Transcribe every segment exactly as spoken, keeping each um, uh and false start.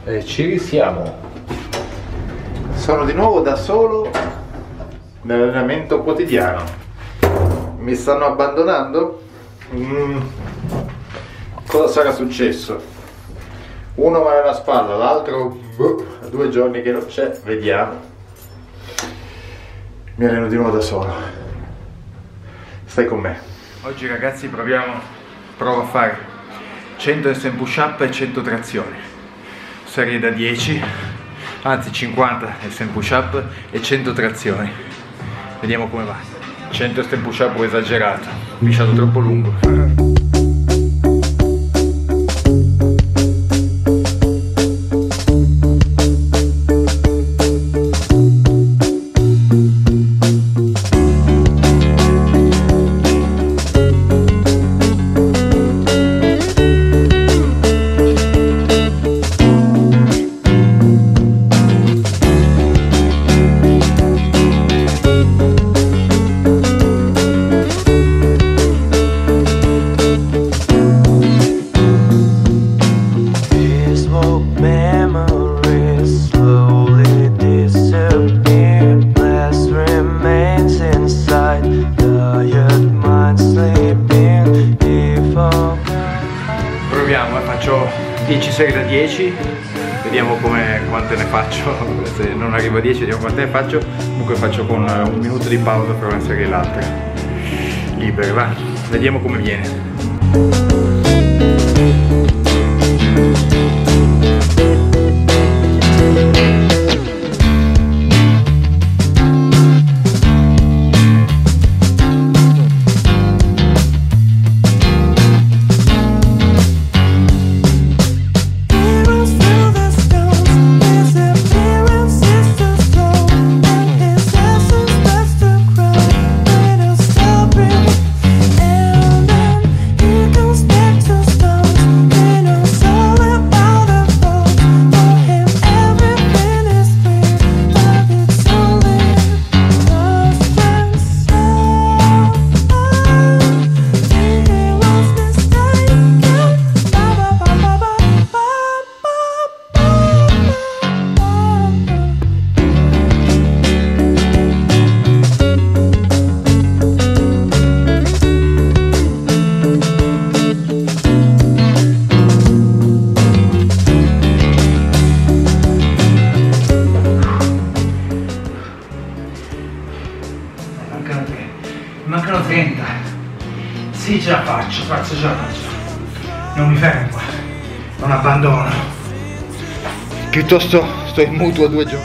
E ci risiamo. Sono di nuovo da solo nell'allenamento quotidiano. Mi stanno abbandonando? Mm. Cosa sarà successo? Uno male alla spalla, l'altro boh, due giorni che non c'è, vediamo. Mi alleno di nuovo da solo. Stai con me. Oggi ragazzi proviamo, provo a fare cento handstand push up e cento trazioni. Serie da dieci, anzi cinquanta handstand push up e cento trazioni. Vediamo come va. cento handstand push up ho esagerato, pisciato troppo lungo. Proviamo, eh, faccio dieci serie da dieci, vediamo come, quante ne faccio. Se non arrivo a dieci vediamo quante ne faccio. Comunque faccio con un minuto di pausa per una serie e l'altra. Libere, va, vediamo come viene. Mancano trenta. Sì, ce la faccio, faccio, ce la faccio. Non mi fermo qua, non abbandono. Piuttosto sto in mutuo due giorni.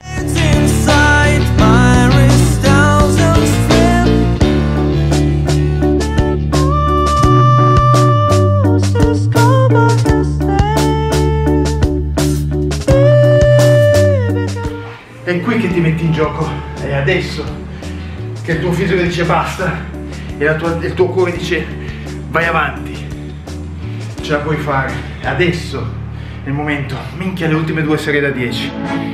È qui che ti metti in gioco, è adesso che il tuo fisico dice basta e la tua, il tuo cuore dice vai avanti, ce la puoi fare. Adesso è il momento. Minchia, le ultime due serie da dieci.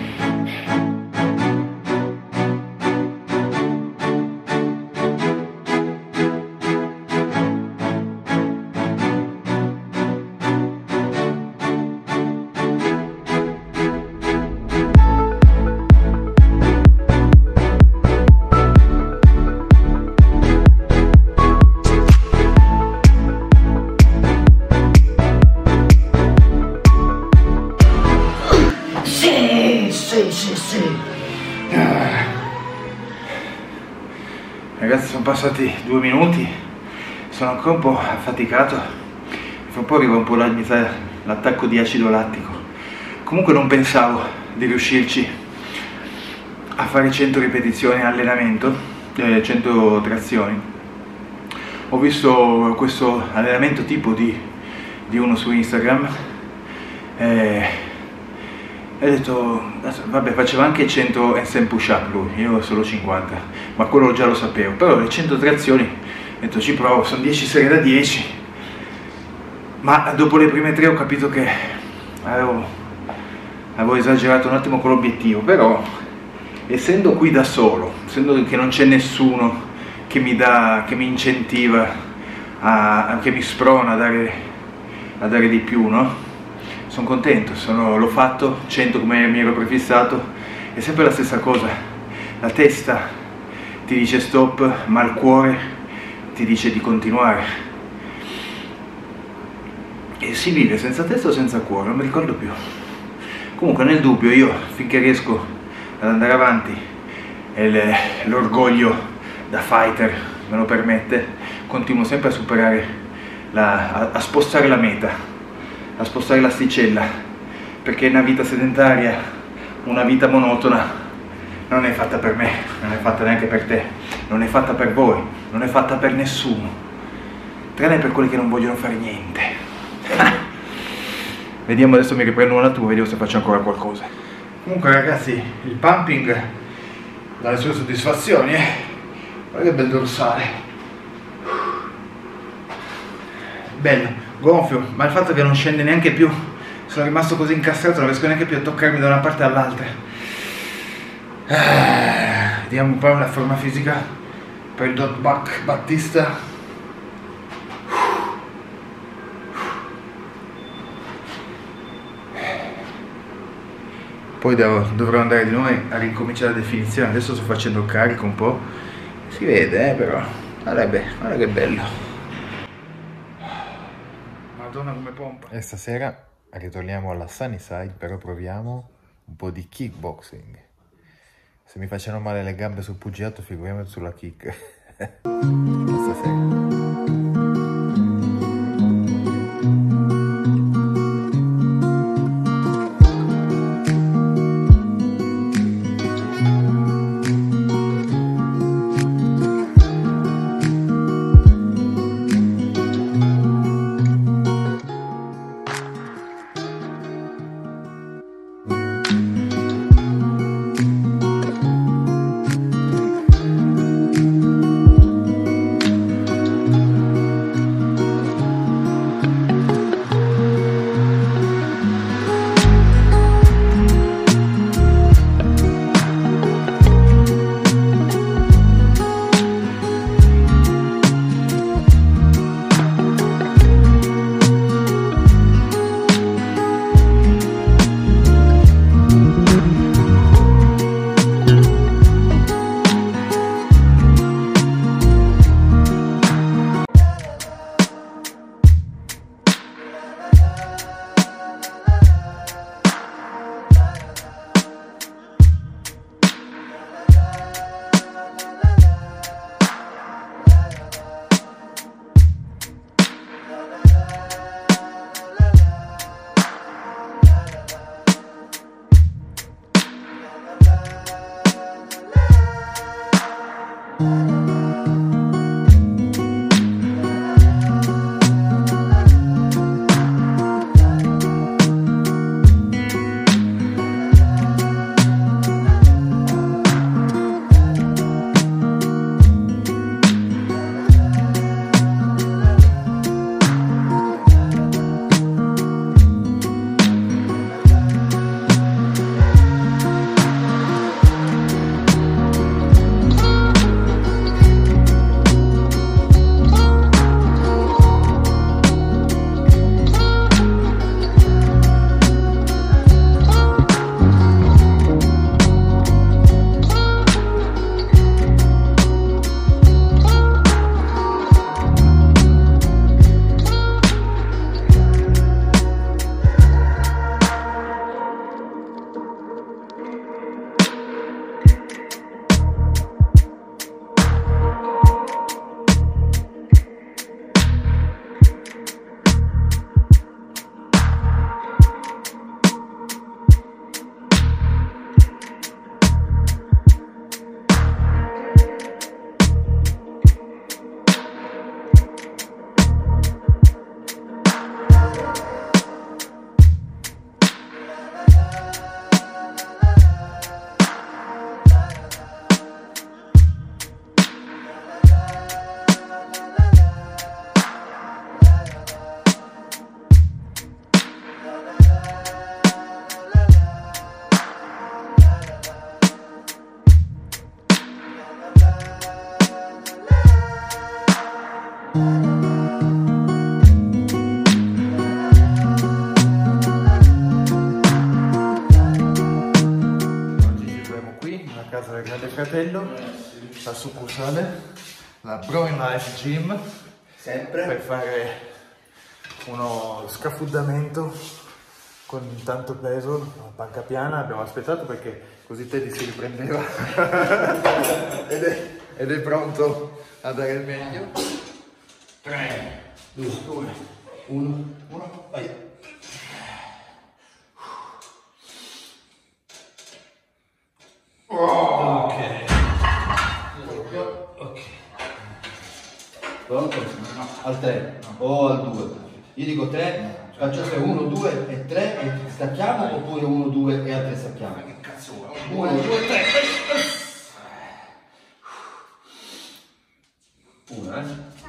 Sì, sì. Ah. Ragazzi, sono passati due minuti, sono ancora un po' affaticato, fra un po' arriva un po' l'attacco di acido lattico. Comunque non pensavo di riuscirci a fare cento ripetizioni in allenamento, eh, cento trazioni. Ho visto questo allenamento tipo di, di uno su Instagram e e ho detto, vabbè, faceva anche cento handstand push up lui, io solo cinquanta, ma quello già lo sapevo. Però le cento trazioni, ho detto ci provo, sono dieci serie da dieci, ma dopo le prime tre ho capito che avevo, avevo esagerato un attimo con l'obiettivo. Però essendo qui da solo, essendo che non c'è nessuno che mi dà, che mi incentiva, a, che mi sprona a dare, a dare di più, no? sono contento, sono, l'ho fatto, cento come mi ero prefissato, è sempre la stessa cosa, la testa ti dice stop, ma il cuore ti dice di continuare. E si vive senza testa o senza cuore, non mi ricordo più. Comunque nel dubbio io, finché riesco ad andare avanti e l'orgoglio da fighter me lo permette, continuo sempre a superare, la, a, a spostare la meta, a spostare l'asticella, perché una vita sedentaria, una vita monotona, non è fatta per me, non è fatta neanche per te, non è fatta per voi, non è fatta per nessuno, tranne per quelli che non vogliono fare niente. Vediamo, adesso mi riprendo un attimo, vediamo se faccio ancora qualcosa. Comunque ragazzi, il pumping dà le sue soddisfazioni, eh? Guarda che bel dorsale, bello, gonfio, ma il fatto che non scende neanche più, sono rimasto così incastrato, non riesco neanche più a toccarmi da una parte all'altra. Ah, vediamo un po' la forma fisica per il Dot Buck Battista. Poi devo, dovrò andare di nuovo a ricominciare la definizione. Adesso sto facendo il carico un po', si vede, eh, però guarda, guarda che bello, madonna come pompa. E stasera ritorniamo alla Sunnyside, però proviamo un po' di kickboxing. Se mi facciano male le gambe sul pugilato, figuriamoci sulla kick. Stasera. la succursale, la Growing Life Gym, sempre per fare uno scafuddamento con tanto peso, una panca piana. Abbiamo aspettato perché così Teddy si riprendeva ed, è, ed è pronto a dare il meglio. tre, due, uno, uno, vai. Oh. Ok. Ok. Pronto? No. Al tre o al due? Io dico tre, faccio tre, uno, due e tre e stacchiamo, oppure uno, due e al tre stacchiamo? Ma che cazzo vuoi? uno, due, tre. Una, eh?